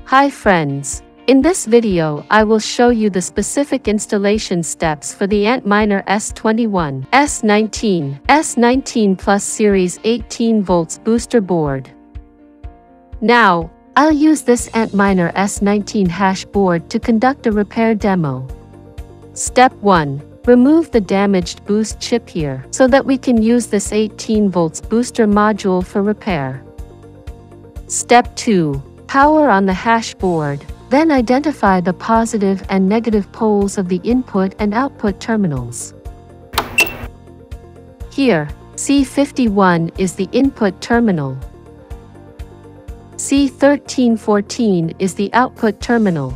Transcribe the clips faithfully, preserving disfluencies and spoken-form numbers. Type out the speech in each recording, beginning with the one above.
Hi friends. In this video I will show you the specific installation steps for the Antminer S twenty-one S nineteen S nineteen Plus Series eighteen volts booster board. Now, I'll use this Antminer S nineteen hashboard to conduct a repair demo. Step one. Remove the damaged boost chip here so that we can use this eighteen volts booster module for repair. Step two. Power on the hashboard. Then identify the positive and negative poles of the input and output terminals. Here, C fifty-one is the input terminal. C thirteen fourteen is the output terminal.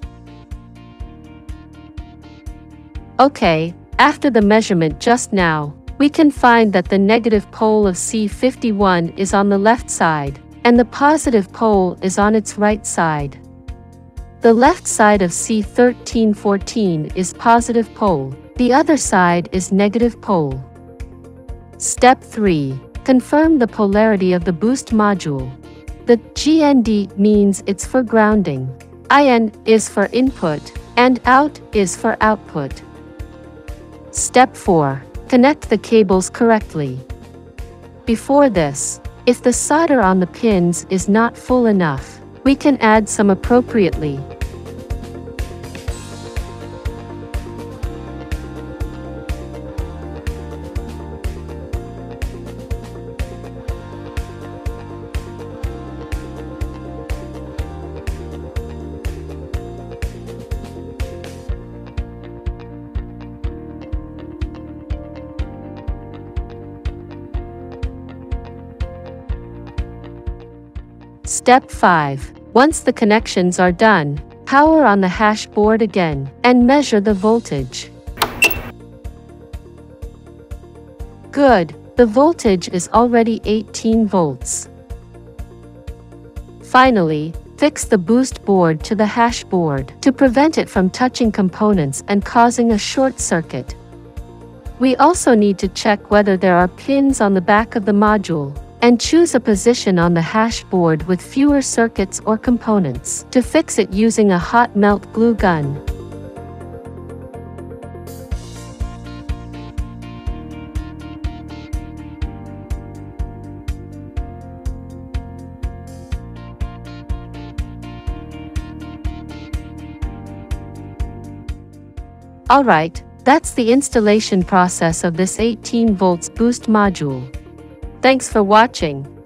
Okay, after the measurement just now, we can find that the negative pole of C fifty-one is on the left side, and the positive pole is on its right side. The left side of C thirteen fourteen is positive pole, the other side is negative pole. Step three. Confirm the polarity of the boost module. The G N D means it's for grounding, I N is for input, and out is for output. Step four. Connect the cables correctly. Before this, if the solder on the pins is not full enough, we can add some appropriately. Step five. Once the connections are done, power on the hashboard again, and measure the voltage. Good, the voltage is already eighteen volts. Finally, fix the boost board to the hashboard to prevent it from touching components and causing a short circuit. We also need to check whether there are pins on the back of the module, and choose a position on the hashboard with fewer circuits or components to fix it using a hot melt glue gun. Alright, that's the installation process of this eighteen volts boost module. Thanks for watching.